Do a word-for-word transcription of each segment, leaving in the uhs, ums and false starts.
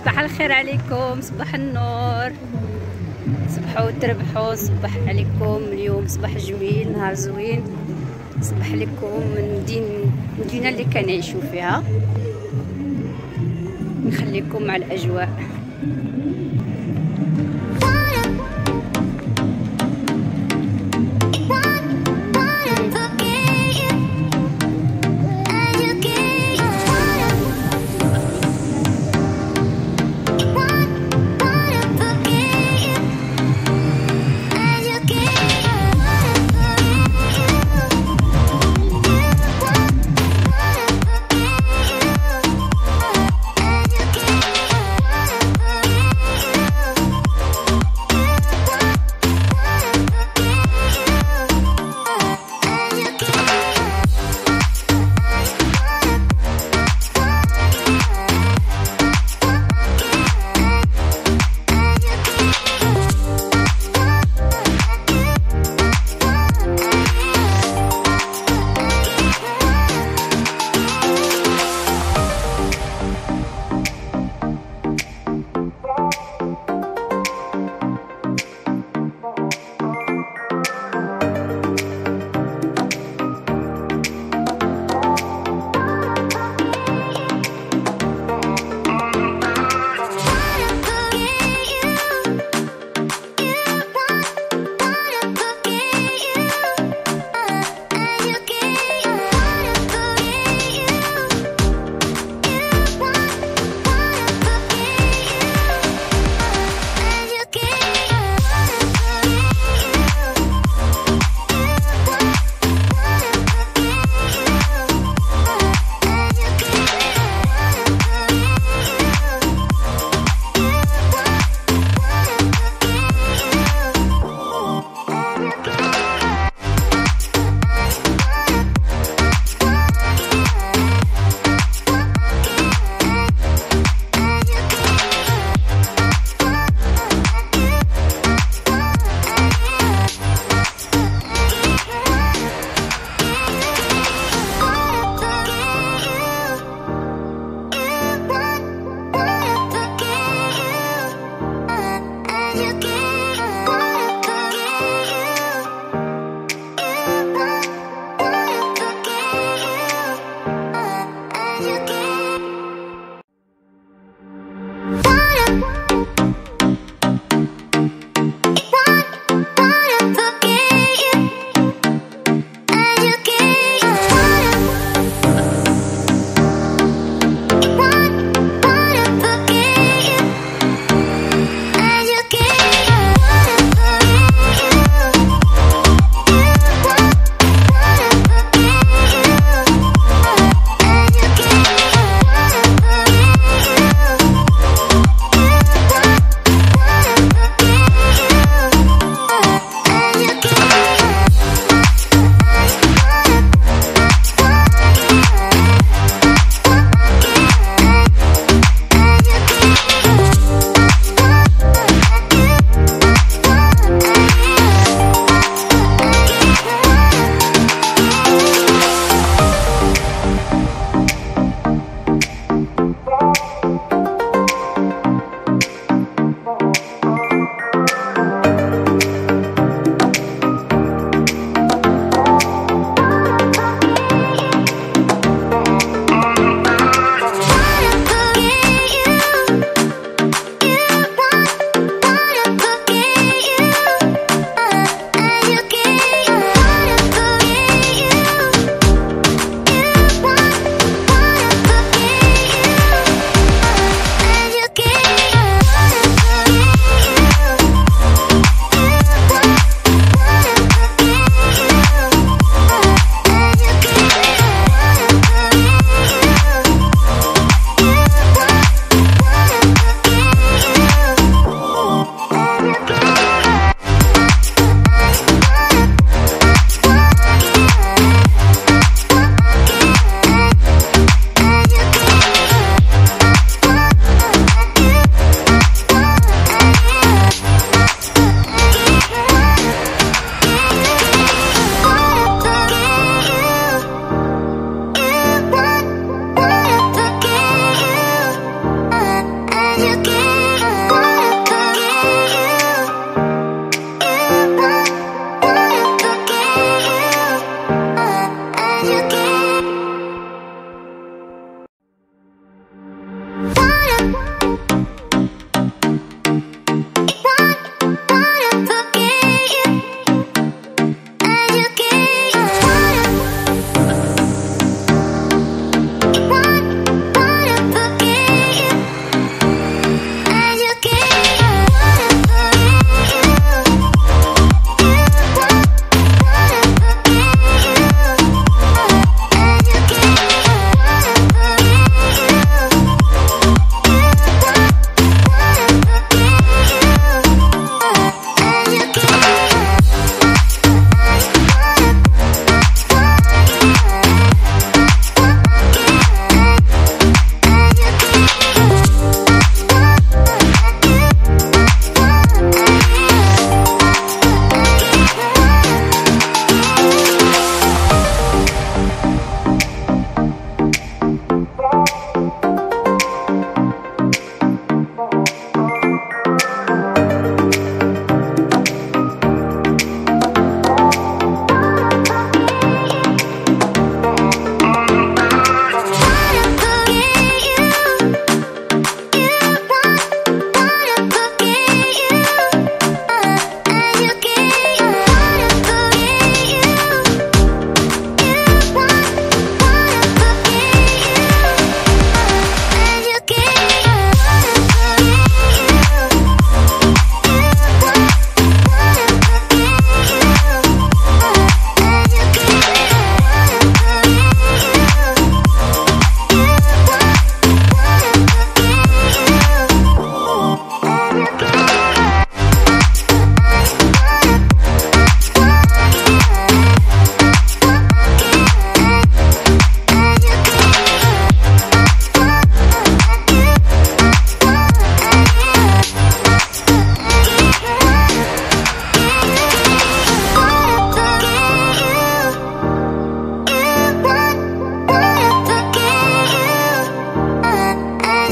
صباح الخير عليكم، صباح النور، صبحوا وتربحوا. صباح عليكم، اليوم صباح جميل، نهار زوين. صباح لكم من مدينة المدينة اللي كنعيشوا فيها. نخليكم مع الأجواء.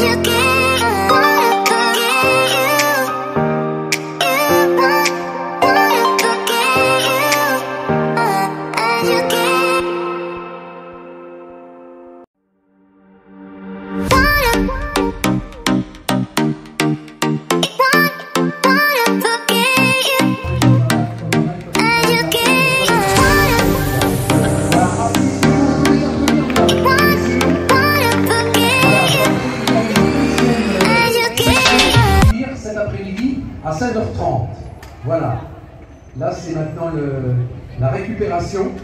À seize heures trente. Voilà. Là, c'est maintenant le, la récupération.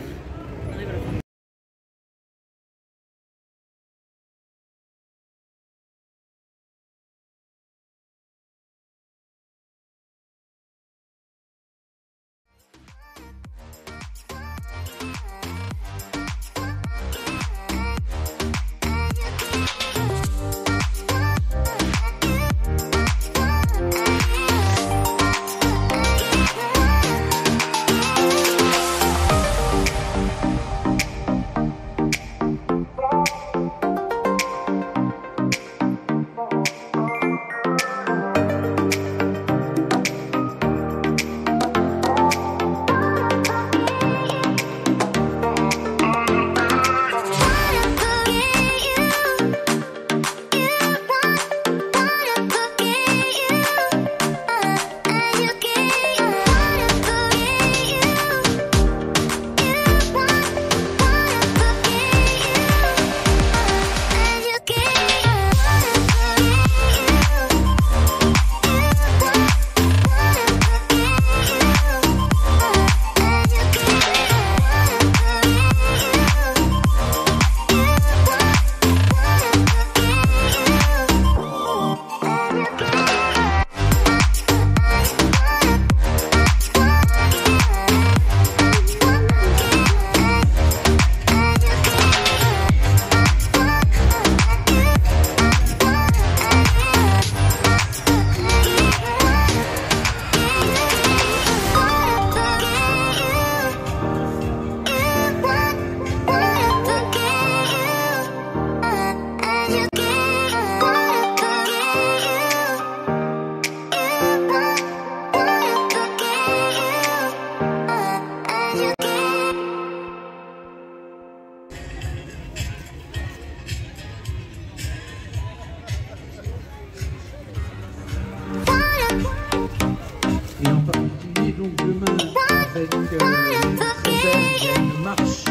Et en particulier donc demain avec euh, les treize heures, il y a une marche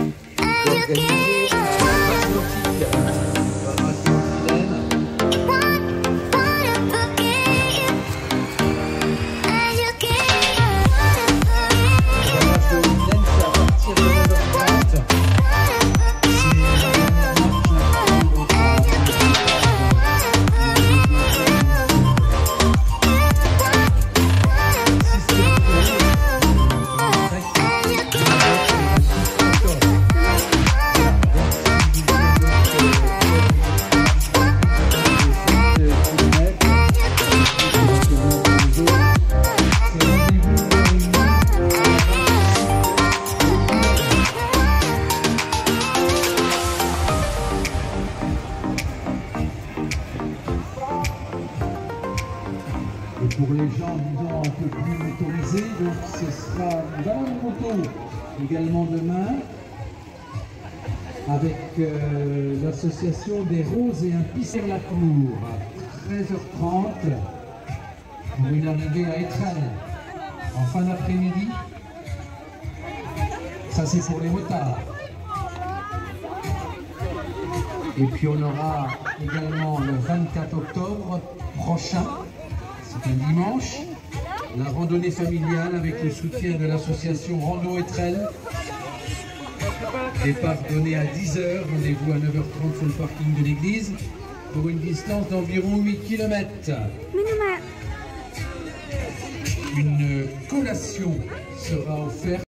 organisée à la base nautique par Radio Vilaine. Et pour les gens, disons, un peu plus motorisés, donc ce sera une balade moto également demain avec euh, l'association des Roses et un piscine la cour à treize heures trente pour une arrivée à Étrennes en fin d'après-midi. Ça c'est pour les motards. Et puis on aura également le vingt-quatre octobre prochain, c'est un dimanche, la randonnée familiale avec le soutien de l'association Rando Étrennes. Départ donné à dix heures, rendez-vous à neuf heures trente sur le parking de l'église pour une distance d'environ huit kilomètres. Une collation sera offerte.